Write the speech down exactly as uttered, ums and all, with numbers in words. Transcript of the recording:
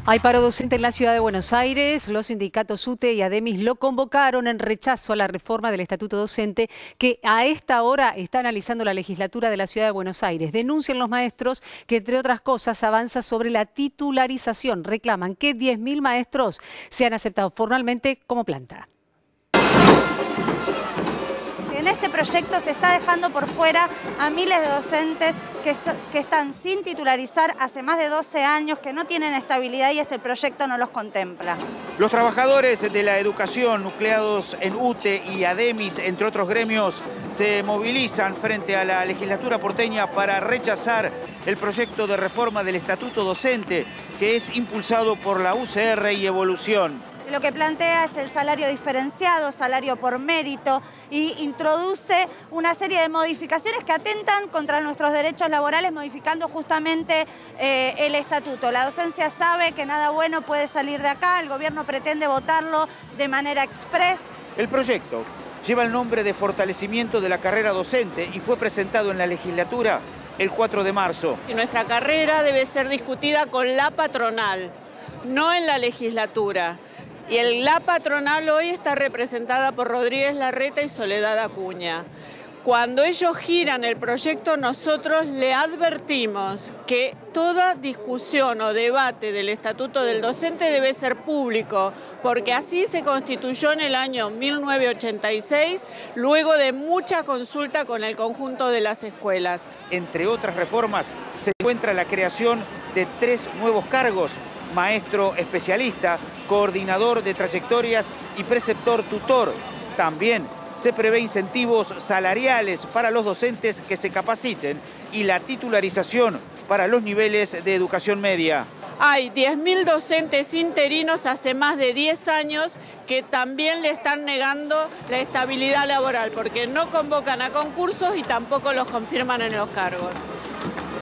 Hay paro docente en la ciudad de Buenos Aires. Los sindicatos U T E y ADEMIS lo convocaron en rechazo a la reforma del estatuto docente que a esta hora está analizando la legislatura de la ciudad de Buenos Aires. Denuncian los maestros que, entre otras cosas, avanza sobre la titularización. Reclaman que diez mil maestros sean aceptados formalmente como planta. En este proyecto se está dejando por fuera a miles de docentes que, est que están sin titularizar hace más de doce años, que no tienen estabilidad y este proyecto no los contempla. Los trabajadores de la educación nucleados en U T E y ADEMIS, entre otros gremios, se movilizan frente a la legislatura porteña para rechazar el proyecto de reforma del estatuto docente que es impulsado por la U C R y Evolución. Lo que plantea es el salario diferenciado, salario por mérito, y introduce una serie de modificaciones que atentan contra nuestros derechos laborales, modificando justamente eh, el estatuto. La docencia sabe que nada bueno puede salir de acá, el gobierno pretende votarlo de manera express. El proyecto lleva el nombre de fortalecimiento de la carrera docente y fue presentado en la legislatura el cuatro de marzo. Y nuestra carrera debe ser discutida con la patronal, no en la legislatura. Y el, la patronal hoy está representada por Rodríguez Larreta y Soledad Acuña. Cuando ellos giran el proyecto, nosotros le advertimos que toda discusión o debate del estatuto del docente debe ser público, porque así se constituyó en el año mil novecientos ochenta y seis, luego de mucha consulta con el conjunto de las escuelas. Entre otras reformas, se encuentra la creación de tres nuevos cargos: maestro especialista, coordinador de trayectorias y preceptor tutor. También se prevé incentivos salariales para los docentes que se capaciten y la titularización para los niveles de educación media. Hay diez mil docentes interinos hace más de diez años que también le están negando la estabilidad laboral porque no convocan a concursos y tampoco los confirman en los cargos.